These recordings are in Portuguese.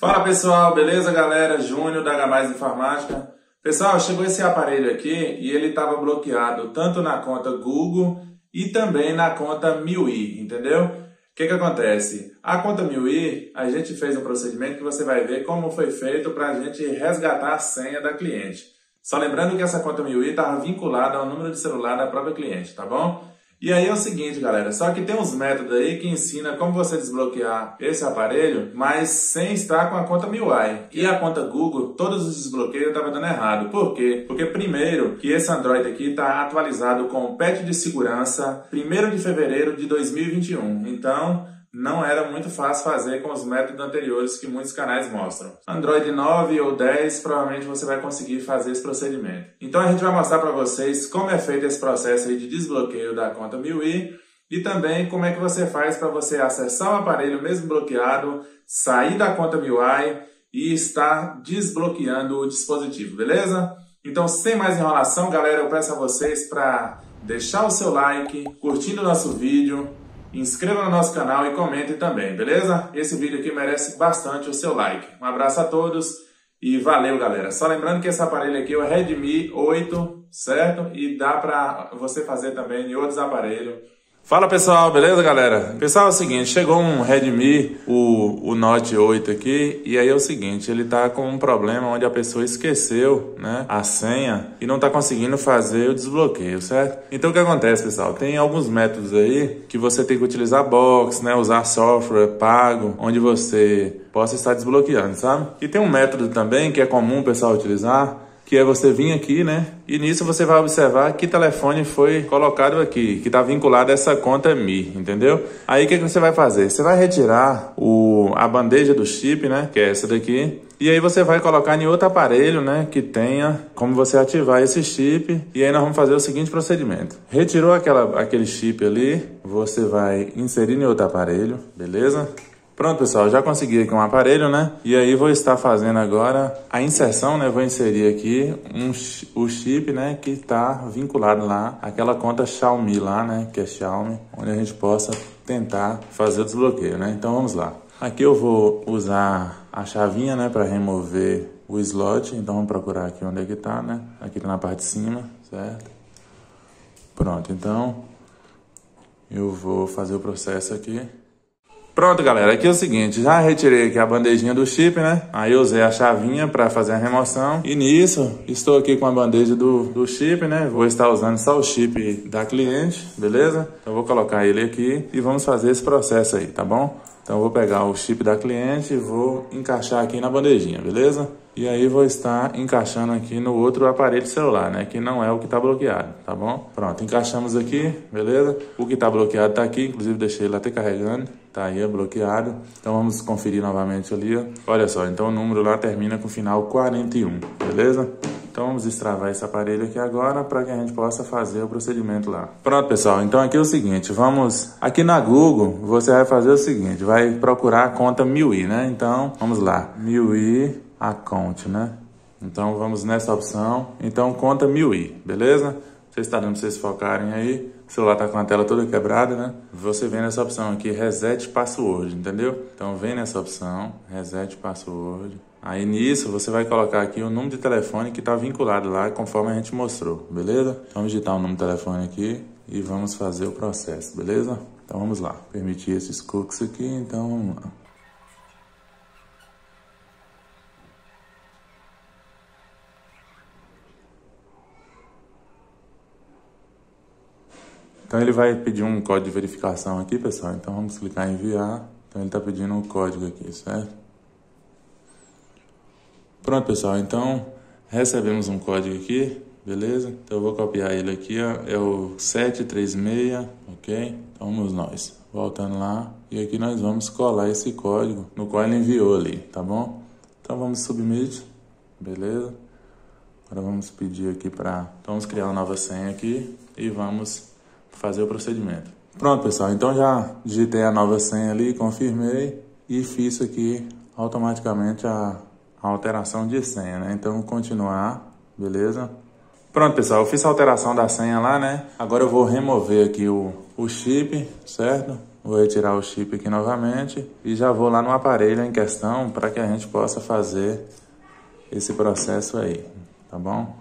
Fala pessoal, beleza galera? Júnior da H+ Informática. Pessoal, chegou esse aparelho aqui e ele estava bloqueado tanto na conta Google e também na conta MIUI, entendeu? O que acontece? A conta MIUI, a gente fez um procedimento que você vai ver como foi feito para a gente resgatar a senha da cliente. Só lembrando que essa conta MIUI estava vinculada ao número de celular da própria cliente, tá bom? E aí é o seguinte, galera, só que tem uns métodos aí que ensina como você desbloquear esse aparelho, mas sem estar com a conta MIUI. E a conta Google, todos os desbloqueios estavam dando errado. Por quê? Porque primeiro, que esse Android aqui está atualizado com o patch de segurança 1º de fevereiro de 2021. Então, não era muito fácil fazer com os métodos anteriores que muitos canais mostram. Android 9 ou 10, provavelmente você vai conseguir fazer esse procedimento. Então a gente vai mostrar para vocês como é feito esse processo aí de desbloqueio da conta MIUI e também como é que você faz para você acessar o aparelho mesmo bloqueado, sair da conta MIUI e estar desbloqueando o dispositivo, beleza? Então, sem mais enrolação, galera, eu peço a vocês para deixar o seu like, curtindo o nosso vídeo, inscreva no nosso canal e comente também, beleza? Esse vídeo aqui merece bastante o seu like. Um abraço a todos e valeu, galera. Só lembrando que esse aparelho aqui é o Redmi 8, certo? E dá pra você fazer também em outros aparelhos. Fala pessoal, beleza galera? Pessoal, é o seguinte, chegou um Redmi, o Note 8 aqui, e aí é o seguinte, ele tá com um problema onde a pessoa esqueceu, né, a senha e não tá conseguindo fazer o desbloqueio, certo? Então o que acontece, pessoal? Tem alguns métodos aí que você tem que utilizar box, né, usar software pago, onde você possa estar desbloqueando, sabe? E tem um método também que é comum o pessoal utilizar, que é você vir aqui, né? E nisso você vai observar que telefone foi colocado aqui, que está vinculado a essa conta Mi, entendeu? Aí o que você vai fazer? Você vai retirar a bandeja do chip, né? Que é essa daqui. E aí você vai colocar em outro aparelho, né? Que tenha como você ativar esse chip. E aí nós vamos fazer o seguinte procedimento. Retirou aquele chip ali, você vai inserir em outro aparelho, beleza? Pronto, pessoal, já consegui aqui um aparelho, né? E aí vou estar fazendo agora a inserção, né? Vou inserir aqui o chip, né? Que está vinculado lá, aquela conta Xiaomi lá, né? Que é Xiaomi, onde a gente possa tentar fazer o desbloqueio, né? Então vamos lá. Aqui eu vou usar a chavinha, né? Para remover o slot. Então vamos procurar aqui onde é que tá, né? Aqui tá na parte de cima, certo? Pronto, então eu vou fazer o processo aqui. Pronto, galera, aqui é o seguinte, já retirei aqui a bandejinha do chip, né? Aí eu usei a chavinha para fazer a remoção. E nisso, estou aqui com a bandeja do chip, né? Vou estar usando só o chip da cliente, beleza? Então eu vou colocar ele aqui e vamos fazer esse processo aí, tá bom? Então eu vou pegar o chip da cliente e vou encaixar aqui na bandejinha, beleza? E aí vou estar encaixando aqui no outro aparelho celular, né? Que não é o que está bloqueado, tá bom? Pronto, encaixamos aqui, beleza? O que está bloqueado está aqui, inclusive deixei ele até carregando. Tá aí, é bloqueado. Então vamos conferir novamente ali, ó. Olha só, então o número lá termina com o final 41, beleza? Então vamos destravar esse aparelho aqui agora para que a gente possa fazer o procedimento lá. Pronto, pessoal, então aqui é o seguinte, vamos... Aqui na Google, você vai fazer o seguinte, vai procurar a conta MIUI, né? Então, vamos lá, MIUI Account, né? Então vamos nessa opção, então conta MIUI, beleza? Vocês estão dando para vocês focarem aí, o celular tá com a tela toda quebrada, né? Você vem nessa opção aqui, Reset Password, entendeu? Então vem nessa opção, Reset Password. Aí nisso você vai colocar aqui o número de telefone que está vinculado lá, conforme a gente mostrou, beleza? Vamos digitar o número de telefone aqui e vamos fazer o processo, beleza? Então vamos lá, permitir esses cookies aqui, então vamos lá. Então ele vai pedir um código de verificação aqui, pessoal. Então vamos clicar em enviar. Então ele está pedindo um código aqui, certo? Pronto, pessoal. Então recebemos um código aqui, beleza? Então eu vou copiar ele aqui, ó. É o 736, ok? Então vamos nós. Voltando lá. E aqui nós vamos colar esse código no qual ele enviou ali, tá bom? Então vamos submit, beleza? Agora vamos pedir aqui para... Então vamos criar uma nova senha aqui e vamos fazer o procedimento. Pronto, pessoal, então já digitei a nova senha ali, confirmei e fiz aqui automaticamente a alteração de senha, né? Então continuar, beleza? Pronto, pessoal, eu fiz a alteração da senha lá, né? Agora eu vou remover aqui o chip, certo? Vou retirar o chip aqui novamente e já vou lá no aparelho em questão para que a gente possa fazer esse processo aí, tá bom?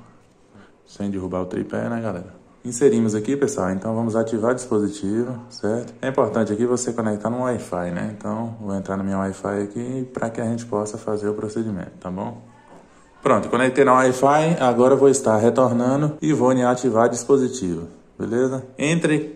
Sem derrubar o tripé, né, galera? Inserimos aqui, pessoal, então vamos ativar o dispositivo, certo? É importante aqui você conectar no Wi-Fi, né? Então, vou entrar no meu Wi-Fi aqui para que a gente possa fazer o procedimento, tá bom? Pronto, conectei no Wi-Fi, agora vou estar retornando e vou ativar o dispositivo, beleza? Entre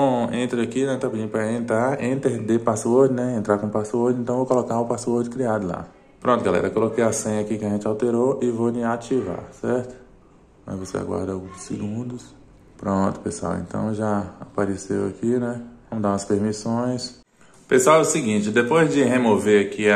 aqui, né, tá pedindo para entrar, enter de password, né, entrar com password, então vou colocar o password criado lá. Pronto, galera, coloquei a senha aqui que a gente alterou e vou ativar, certo? Aí você aguarda alguns segundos. Pronto, pessoal, então já apareceu aqui, né, vamos dar umas permissões. Pessoal, é o seguinte, depois de remover aqui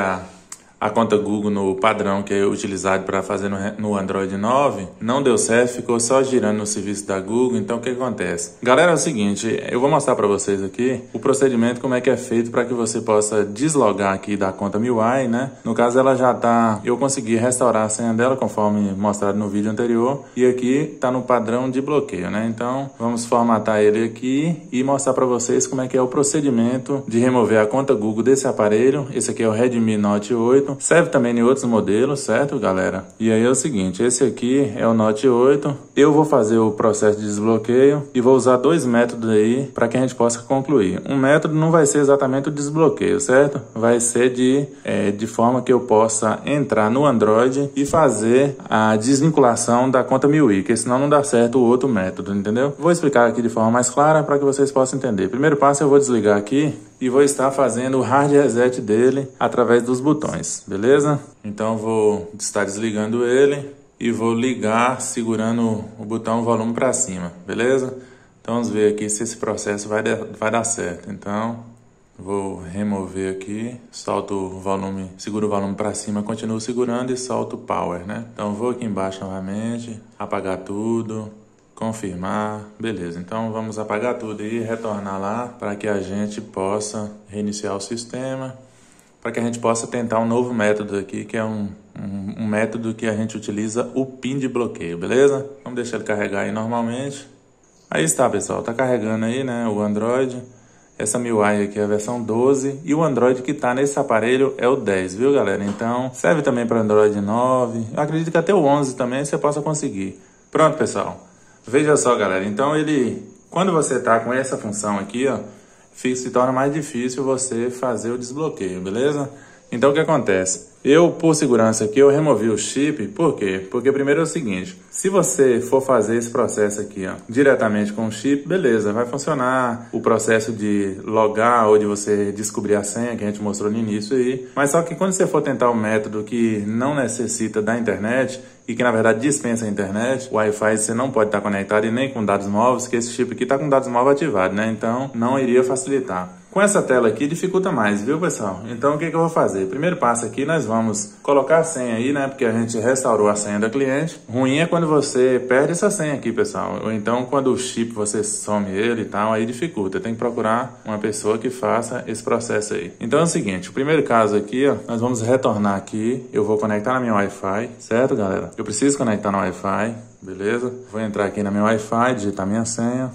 a conta Google no padrão que é utilizado para fazer no Android 9, não deu certo, ficou só girando no serviço da Google. Então o que acontece? Galera, é o seguinte, eu vou mostrar para vocês aqui o procedimento, como é que é feito para que você possa deslogar aqui da conta MIUI, né? No caso ela já tá, eu consegui restaurar a senha dela conforme mostrado no vídeo anterior e aqui tá no padrão de bloqueio, né? Então vamos formatar ele aqui e mostrar para vocês como é que é o procedimento de remover a conta Google desse aparelho. Esse aqui é o Redmi Note 8. Serve também em outros modelos, certo, galera? E aí é o seguinte, esse aqui é o Note 8. Eu vou fazer o processo de desbloqueio e vou usar dois métodos aí para que a gente possa concluir. Um método não vai ser exatamente o desbloqueio, certo? Vai ser de forma que eu possa entrar no Android e fazer a desvinculação da conta MIUI, que senão não dá certo o outro método, entendeu? Vou explicar aqui de forma mais clara para que vocês possam entender. Primeiro passo, eu vou desligar aqui e vou estar fazendo o hard reset dele através dos botões, beleza? Então vou estar desligando ele e vou ligar segurando o botão volume para cima, beleza? Então vamos ver aqui se esse processo vai dar certo. Então vou remover aqui, solto o volume, seguro o volume para cima, continuo segurando e solto o power, né? Então vou aqui embaixo novamente, apagar tudo. Confirmar, beleza, então vamos apagar tudo e retornar lá para que a gente possa reiniciar o sistema, para que a gente possa tentar um novo método aqui, que é um método que a gente utiliza o PIN de bloqueio, beleza? Vamos deixar ele carregar aí normalmente. Aí está, pessoal, tá carregando aí, né, o Android. Essa MIUI aqui é a versão 12 e o Android que tá nesse aparelho é o 10, viu, galera? Então serve também para Android 9, eu acredito que até o 11 também você possa conseguir. Pronto, pessoal. Veja só, galera, então quando você tá com essa função aqui, ó, se torna mais difícil você fazer o desbloqueio, beleza? Então o que acontece? Eu, por segurança aqui, eu removi o chip, por quê? Porque primeiro é o seguinte, se você for fazer esse processo aqui, ó, diretamente com o chip, beleza, vai funcionar o processo de logar ou de você descobrir a senha que a gente mostrou no início aí, mas só que quando você for tentar um método que não necessita da internet e que na verdade dispensa a internet, o Wi-Fi você não pode estar conectado e nem com dados móveis, que esse chip aqui está com dados móveis ativados, né? Então não iria facilitar. Com essa tela aqui dificulta mais, viu, pessoal? Então o que eu vou fazer? Primeiro passo aqui, nós vamos colocar a senha aí, né? Porque a gente restaurou a senha da cliente. Ruim é quando você perde essa senha aqui, pessoal. Ou então quando o chip você some ele e tal, aí dificulta. Tem que procurar uma pessoa que faça esse processo aí. Então é o seguinte, o primeiro caso aqui, ó, nós vamos retornar aqui. Eu vou conectar na minha Wi-Fi, certo, galera? Eu preciso conectar no Wi-Fi, beleza? Vou entrar aqui na minha Wi-Fi, digitar minha senha.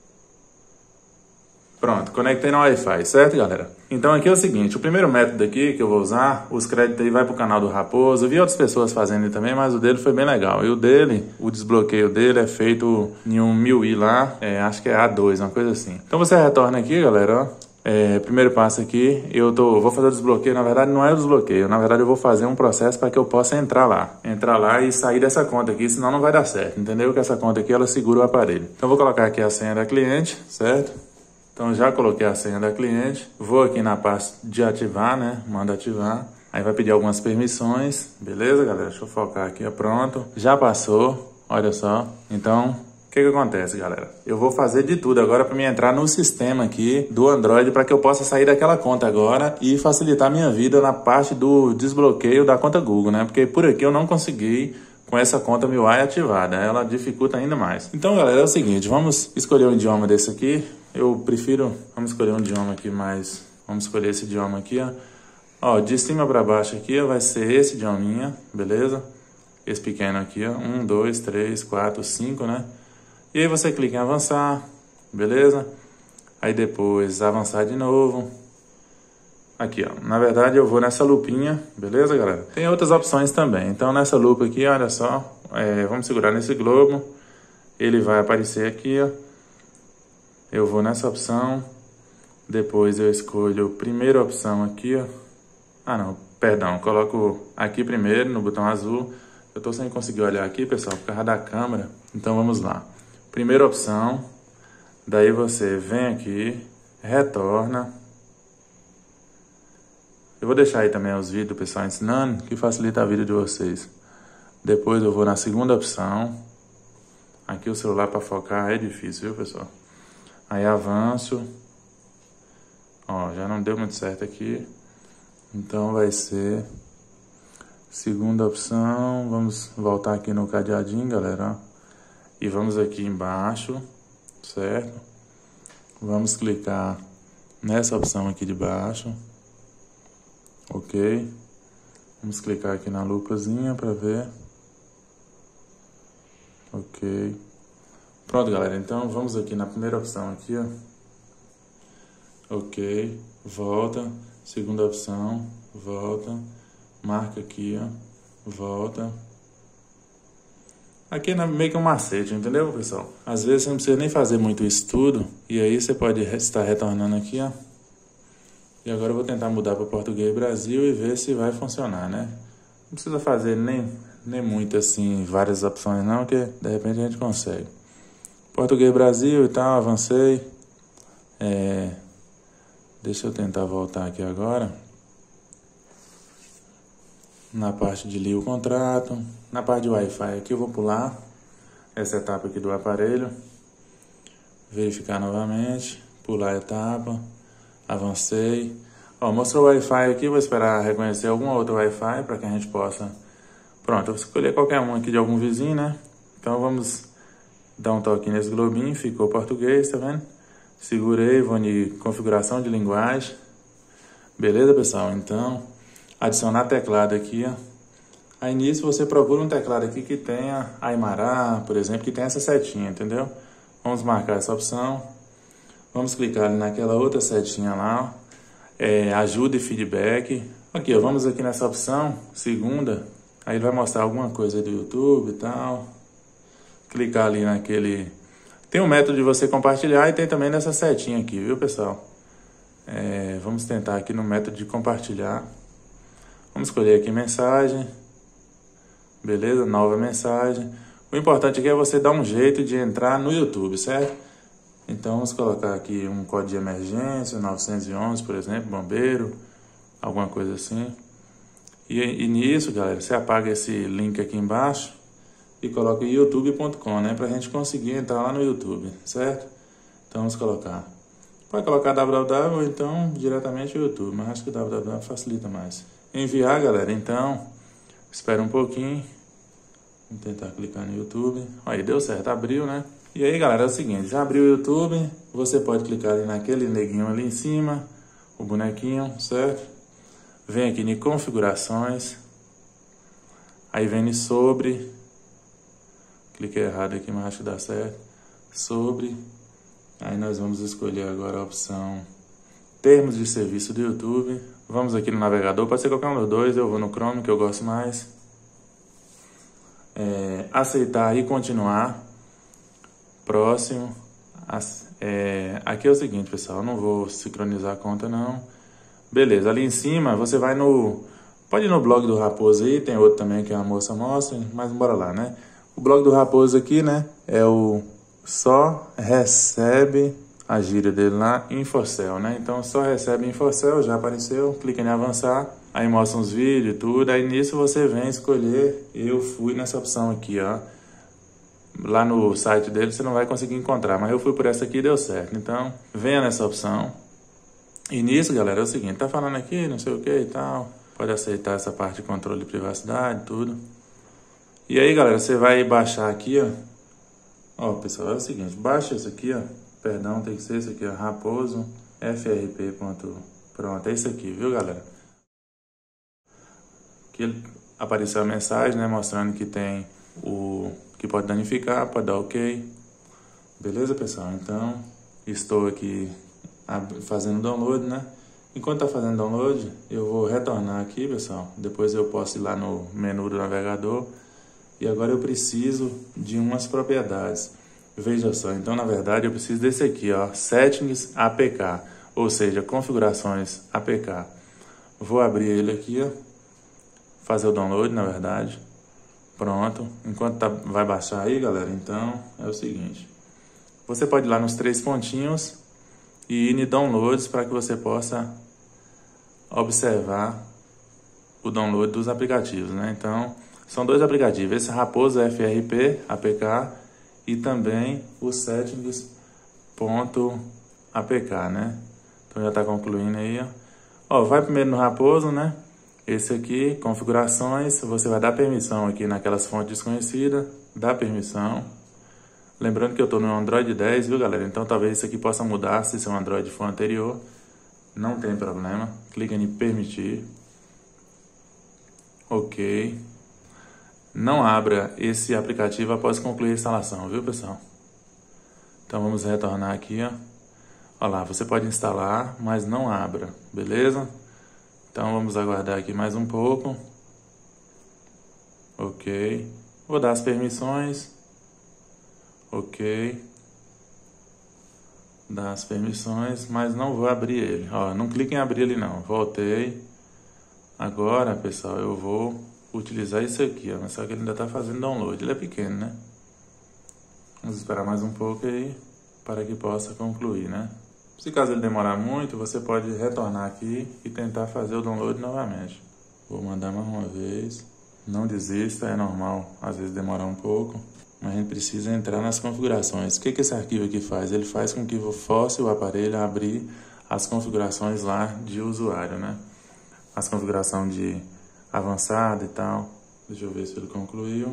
Pronto, conectei no Wi-Fi, certo, galera? Então aqui é o seguinte, o primeiro método aqui que eu vou usar, os créditos aí vai pro canal do Raposo. Eu vi outras pessoas fazendo também, mas o dele foi bem legal. E o dele, o desbloqueio dele é feito em um MIUI lá, acho que é A2, uma coisa assim. Então você retorna aqui, galera, ó. Primeiro passo aqui, vou fazer o desbloqueio, na verdade não é o desbloqueio, na verdade eu vou fazer um processo para que eu possa entrar lá e sair dessa conta aqui, senão não vai dar certo, entendeu? Que essa conta aqui ela segura o aparelho. Então eu vou colocar aqui a senha da cliente, certo? Então já coloquei a senha da cliente, vou aqui na parte de ativar, né? Manda ativar. Aí vai pedir algumas permissões, beleza, galera? Deixa eu focar aqui, pronto. Já passou, olha só. Então, o que acontece, galera? Eu vou fazer de tudo agora para me entrar no sistema aqui do Android para que eu possa sair daquela conta agora e facilitar a minha vida na parte do desbloqueio da conta Google, né? Porque por aqui eu não consegui com essa conta MIUI ativada, ela dificulta ainda mais. Então, galera, é o seguinte, vamos escolher um idioma desse aqui. Vamos escolher um idioma aqui mais, vamos escolher esse idioma aqui, ó. Ó, de cima para baixo aqui, ó, vai ser esse idiominha, beleza? Esse pequeno aqui, ó, 1, 2, 3, 4, 5, né? E aí você clica em avançar, beleza? Aí depois avançar de novo. Aqui, ó. Na verdade, eu vou nessa lupinha, beleza, galera? Tem outras opções também. Então, nessa lupa aqui, olha só. Vamos segurar nesse globo. Ele vai aparecer aqui, ó. Eu vou nessa opção. Depois eu escolho a primeira opção aqui, ó. Ah, não. Perdão. Coloco aqui primeiro, no botão azul. Eu tô sem conseguir olhar aqui, pessoal, por causa da câmera. Então, vamos lá. Primeira opção. Daí você vem aqui, retorna. Eu vou deixar aí também os vídeos do pessoal ensinando, que facilita a vida de vocês. Depois eu vou na segunda opção. Aqui o celular para focar é difícil, viu, pessoal? Aí avanço. Ó, já não deu muito certo aqui. Então vai ser segunda opção. Vamos voltar aqui no cadeadinho, galera. E vamos aqui embaixo, certo? Vamos clicar nessa opção aqui de baixo. Ok, vamos clicar aqui na lupazinha para ver. Ok, pronto, galera. Então vamos aqui na primeira opção aqui, ó. Ok, volta, segunda opção, volta, marca aqui, ó, volta. Aqui é meio que um macete, entendeu, pessoal? Às vezes você não precisa nem fazer muito estudo e aí você pode estar retornando aqui, ó. E agora eu vou tentar mudar para Português Brasil e ver se vai funcionar, né? Não precisa fazer nem muito assim, várias opções não, que de repente a gente consegue. Português Brasil e tal, avancei. Deixa eu tentar voltar aqui agora. Na parte de ler o contrato. Na parte de Wi-Fi aqui eu vou pular essa etapa aqui do aparelho. Verificar novamente. Pular a etapa. Avancei. Ó, mostrou o Wi-Fi aqui, vou esperar reconhecer alguma outra Wi-Fi para que a gente possa... Pronto, eu vou escolher qualquer um aqui de algum vizinho, né? Então vamos dar um toque nesse globinho, ficou português, tá vendo? Segurei, vou em configuração de linguagem. Beleza, pessoal? Então, adicionar teclado aqui, ó. Aí nisso você procura um teclado aqui que tenha Aymara, por exemplo, que tenha essa setinha, entendeu? Vamos marcar essa opção. Vamos clicar ali naquela outra setinha lá, ó. Ajuda e feedback. Aqui, ó, vamos aqui nessa opção, segunda. Aí ele vai mostrar alguma coisa do YouTube e tal. Clicar ali naquele... Tem um método de você compartilhar e tem também nessa setinha aqui, viu, pessoal? Vamos tentar aqui no método de compartilhar. Vamos escolher aqui mensagem. Beleza? Nova mensagem. O importante aqui é você dar um jeito de entrar no YouTube, certo? Então vamos colocar aqui um código de emergência, 911, por exemplo, bombeiro, alguma coisa assim. E nisso, galera, você apaga esse link aqui embaixo e coloca youtube.com, né? Pra gente conseguir entrar lá no YouTube, certo? Então vamos colocar. Pode colocar www ou então diretamente o YouTube, mas acho que www facilita mais. Enviar, galera, então, espera um pouquinho. Vamos tentar clicar no YouTube. Aí, deu certo, abriu, né? E aí, galera, é o seguinte, já abriu o YouTube, você pode clicar ali naquele neguinho ali em cima, o bonequinho, certo? Vem aqui em configurações, aí vem em sobre, cliquei errado aqui, mas acho que dá certo, sobre, aí nós vamos escolher agora a opção termos de serviço do YouTube, vamos aqui no navegador, pode ser qualquer um dos dois, eu vou no Chrome que eu gosto mais, aceitar e continuar. Próximo. Aqui é o seguinte, pessoal, eu não vou sincronizar a conta não. Beleza, ali em cima você vai no... Pode ir no blog do Raposo aí, tem outro também que a moça mostra, mas bora lá, né? O blog do Raposo aqui, né, é o só recebe a gíria dele lá, Infocel, né? Então só recebe Infocel, já apareceu, clica em avançar, aí mostra uns vídeos e tudo, aí nisso você vem escolher, eu fui nessa opção aqui, ó. Lá no site dele você não vai conseguir encontrar, mas eu fui por essa aqui e deu certo. Então, venha nessa opção. E nisso, galera, é o seguinte, tá falando aqui, não sei o que e tal. Pode aceitar essa parte de controle de privacidade, tudo. E aí, galera, você vai baixar aqui, ó. Ó, pessoal, é o seguinte, baixa isso aqui, ó. Perdão, tem que ser isso aqui, ó. Raposo FRP. Pronto, é isso aqui, viu, galera? Aqui apareceu a mensagem, né, mostrando que tem o... que pode danificar, pode dar ok. Beleza, pessoal? Então, estou aqui fazendo download, né? Enquanto tá fazendo download, eu vou retornar aqui, pessoal. Depois eu posso ir lá no menu do navegador. E agora eu preciso de umas propriedades. Veja só, então na verdade eu preciso desse aqui, ó, Settings APK, ou seja, configurações APK. Vou abrir ele aqui, ó, fazer o download, na verdade. Pronto. Enquanto vai baixar aí, galera, então é o seguinte. Você pode ir lá nos 3 pontinhos e ir em downloads para que você possa observar o download dos aplicativos, né? Então, são 2 aplicativos, esse Raposa FRP APK e também o Settings.apk, né? Então já está concluindo aí, ó. Ó, vai primeiro no Raposo, né? Esse aqui, configurações, você vai dar permissão aqui naquelas fontes desconhecidas, dá permissão. Lembrando que eu estou no Android 10, viu, galera? Então talvez isso aqui possa mudar se seu Android for anterior. Não tem problema. Clica em permitir. Ok. Não abra esse aplicativo após concluir a instalação, viu, pessoal? Então vamos retornar aqui, ó. Olha lá, você pode instalar, mas não abra, beleza? Então vamos aguardar aqui mais um pouco. Ok. Vou dar as permissões. Ok. Dar as permissões, mas não vou abrir ele. Ó, não clique em abrir ele não. Voltei. Agora, pessoal, eu vou utilizar isso aqui, ó. Mas só que ele ainda está fazendo download. Ele é pequeno, né? Vamos esperar mais um pouco aí para que possa concluir, né? Se caso ele demorar muito, você pode retornar aqui e tentar fazer o download novamente. Vou mandar mais uma vez. Não desista, é normal às vezes demorar um pouco. Mas a gente precisa entrar nas configurações. O que esse arquivo aqui faz? Ele faz com que force o aparelho a abrir as configurações lá de usuário, né? As configurações de avançada e tal. Deixa eu ver se ele concluiu.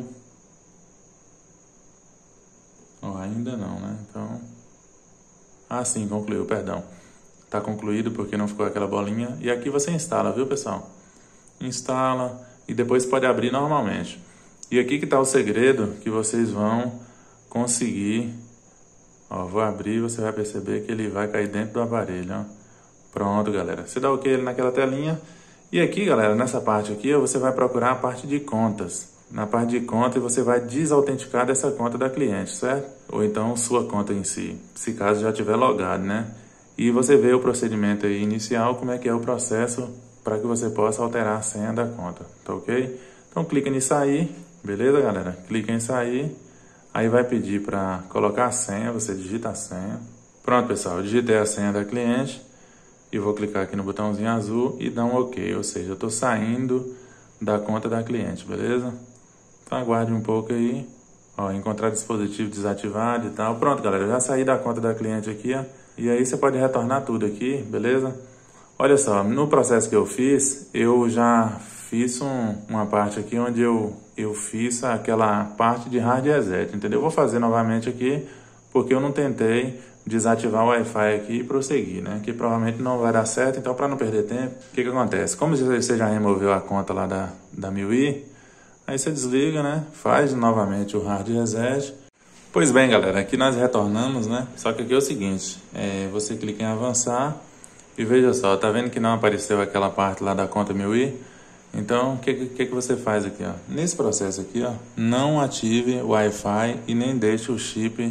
Oh, ainda não, né? Então... Ah, sim, concluiu, perdão. Tá concluído porque não ficou aquela bolinha. E aqui você instala, viu, pessoal? Instala e depois pode abrir normalmente. E aqui que tá o segredo que vocês vão conseguir. Ó, vou abrir, você vai perceber que ele vai cair dentro do aparelho, ó. Pronto, galera. Você dá ok naquela telinha. E aqui, galera, nessa parte aqui, ó, você vai procurar a parte de contas. Na parte de conta, você vai desautenticar dessa conta da cliente, certo? Ou então sua conta em si, se caso já tiver logado, né? E você vê o procedimento aí inicial, como é que é o processo para que você possa alterar a senha da conta, tá ok? Então clica em sair, beleza, galera? Clica em sair, aí vai pedir para colocar a senha, você digita a senha. Pronto, pessoal, eu digitei a senha da cliente e vou clicar aqui no botãozinho azul e dar um ok, ou seja, eu estou saindo da conta da cliente, beleza? Então aguarde um pouco aí, ó, encontrar dispositivo desativado e tal. Pronto, galera, eu já saí da conta da cliente aqui, ó, e aí você pode retornar tudo aqui, beleza? Olha só, no processo que eu fiz, eu já fiz uma parte aqui onde eu fiz aquela parte de hard reset, entendeu? Eu vou fazer novamente aqui, porque eu não tentei desativar o Wi-Fi aqui e prosseguir, né? Que provavelmente não vai dar certo, então para não perder tempo, o que acontece? Como você já removeu a conta lá da MIUI, aí você desliga, né? Faz novamente o hard reset. Pois bem, galera, aqui nós retornamos, né? Só que aqui é o seguinte, você clica em avançar e veja só, tá vendo que não apareceu aquela parte lá da conta MIUI? Então, o que você faz aqui, ó? Nesse processo aqui, ó, não ative o Wi-Fi e nem deixe o chip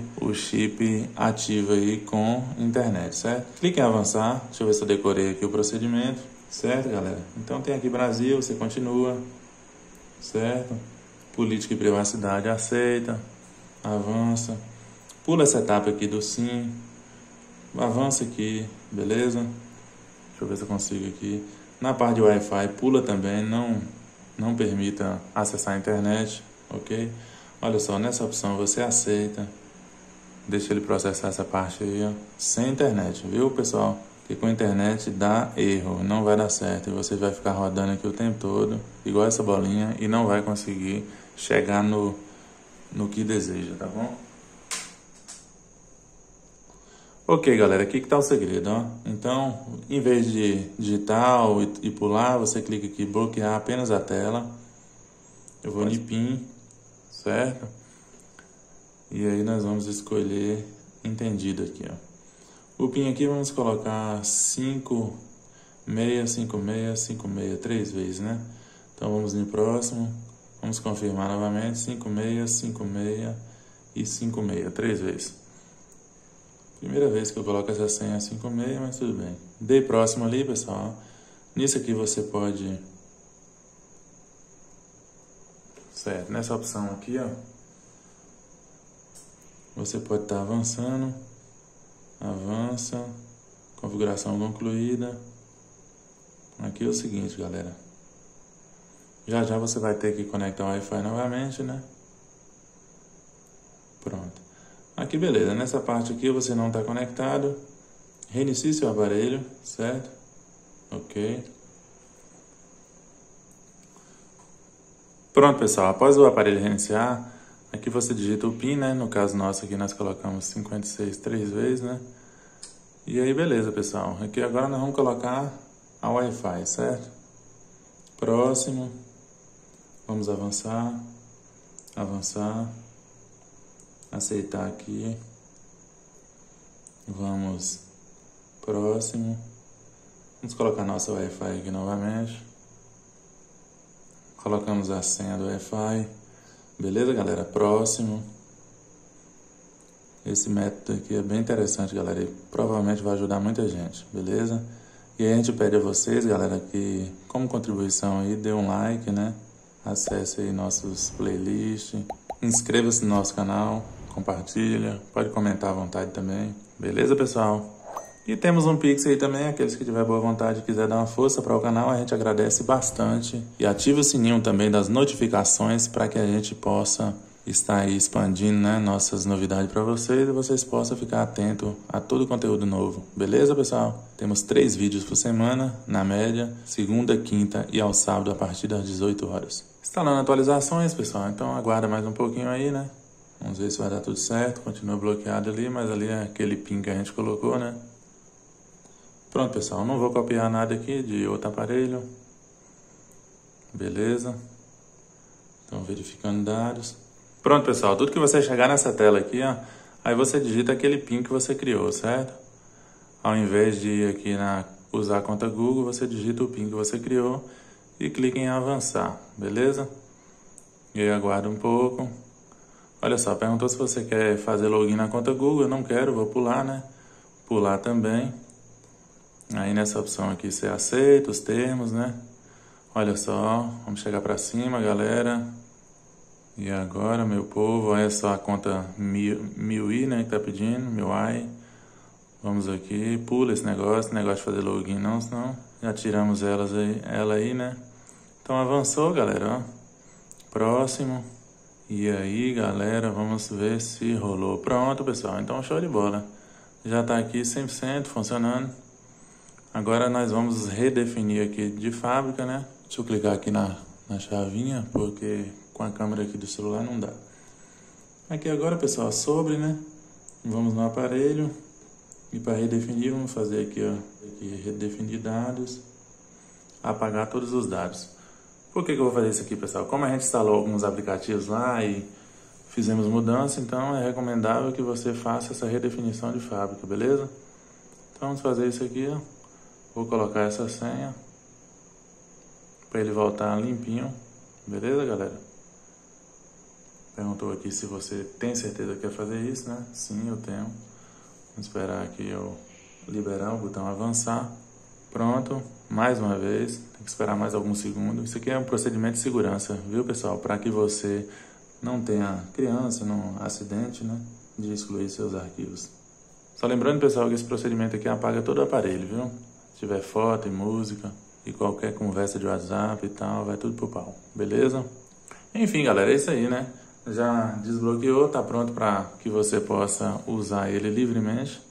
ativo aí com internet, certo? Clique em avançar, deixa eu ver se eu decorei aqui o procedimento, certo, galera? Então tem aqui Brasil, você continua, certo? Política e privacidade, aceita, avança, pula essa etapa aqui do sim, avança aqui, beleza? Deixa eu ver se eu consigo aqui. Na parte de Wi-Fi, pula também, não permita acessar a internet, ok? Olha só, nessa opção você aceita, deixa ele processar essa parte aí, ó, sem internet, viu, pessoal? Porque com a internet dá erro, não vai dar certo, e você vai ficar rodando aqui o tempo todo, igual essa bolinha, e não vai conseguir chegar no que deseja, tá bom? Ok, galera, aqui que tá o segredo, ó. Então, em vez de digitar e pular, você clica aqui, bloquear apenas a tela. Eu vou em PIN, certo? E aí nós vamos escolher entendido aqui, ó. O PIN aqui vamos colocar 565656 3 vezes, né? Então vamos no próximo, vamos confirmar novamente 5656 e 56 3 vezes. Primeira vez que eu coloco essa senha 56, mas tudo bem. Dei próximo ali, pessoal. Nisso aqui você pode, certo, nessa opção aqui, ó, você pode estar avançando, avança, configuração concluída. Aqui é o seguinte, galera, já você vai ter que conectar o Wi-Fi novamente, né? Pronto. Aqui beleza, nessa parte aqui você não está conectado, reinicie seu aparelho, certo? Ok. Pronto, pessoal, após o aparelho reiniciar, aqui você digita o PIN, né? No caso nosso aqui nós colocamos 56 3 vezes, né? E aí beleza, pessoal, aqui agora nós vamos colocar a Wi-Fi, certo? Próximo, vamos avançar, avançar, aceitar aqui, vamos próximo, vamos colocar nossa Wi-Fi aqui novamente, colocamos a senha do Wi-Fi, beleza, galera? Próximo. Esse método aqui é bem interessante, galera, e provavelmente vai ajudar muita gente, beleza? E aí a gente pede a vocês, galera, que como contribuição aí, dê um like, né? Acesse aí nossos playlists, inscreva-se no nosso canal, compartilha, pode comentar à vontade também, beleza, pessoal? E temos um Pix aí também, aqueles que tiver boa vontade e quiser dar uma força para o canal, a gente agradece bastante. E ative o sininho também das notificações para que a gente possa estar aí expandindo, né, nossas novidades para vocês e vocês possam ficar atentos a todo o conteúdo novo. Beleza, pessoal? Temos 3 vídeos por semana, na média, segunda, quinta e ao sábado a partir das 18 horas. Instalando atualizações, pessoal, então aguarda mais um pouquinho aí, né? Vamos ver se vai dar tudo certo. Continua bloqueado ali, mas ali é aquele PIN que a gente colocou, né? Pronto, pessoal, não vou copiar nada aqui de outro aparelho. Beleza. Então, verificando dados. Pronto, pessoal, tudo que você chegar nessa tela aqui, ó, aí você digita aquele PIN que você criou, certo? Ao invés de ir aqui usar a conta Google, você digita o PIN que você criou e clica em avançar, beleza? E aí aguarda um pouco. Olha só, perguntou se você quer fazer login na conta Google. Eu não quero, vou pular, né? Pular também. Aí nessa opção aqui você aceita os termos, né? Olha só, vamos chegar pra cima, galera. E agora, meu povo, olha só a conta MIUI, né, que tá pedindo, MIUI. Vamos aqui, pula esse negócio de fazer login não, senão já tiramos ela aí, né? Então avançou, galera, ó. Próximo. E aí, galera, vamos ver se rolou. Pronto, pessoal, então show de bola. Já tá aqui 100% funcionando. Agora nós vamos redefinir aqui de fábrica, né? Deixa eu clicar aqui na chavinha, porque com a câmera aqui do celular não dá. Aqui agora, pessoal, sobre, né? Vamos no aparelho. E para redefinir, vamos fazer aqui, ó. Aqui, redefinir dados. Apagar todos os dados. Por que eu vou fazer isso aqui, pessoal? Como a gente instalou alguns aplicativos lá e fizemos mudança, então é recomendável que você faça essa redefinição de fábrica, beleza? Então vamos fazer isso aqui, ó. Vou colocar essa senha para ele voltar limpinho, beleza, galera? Perguntou aqui se você tem certeza que quer fazer isso, né? Sim, eu tenho. Vamos esperar aqui eu liberar o botão avançar. Pronto, mais uma vez, tem que esperar mais alguns segundos. Isso aqui é um procedimento de segurança, viu, pessoal? Para que você não tenha criança, não acidente, né? De excluir seus arquivos. Só lembrando, pessoal, que esse procedimento aqui apaga todo o aparelho, viu? Se tiver foto e música e qualquer conversa de WhatsApp e tal, vai tudo pro pau, beleza? Enfim, galera, é isso aí, né? Já desbloqueou, tá pronto para que você possa usar ele livremente.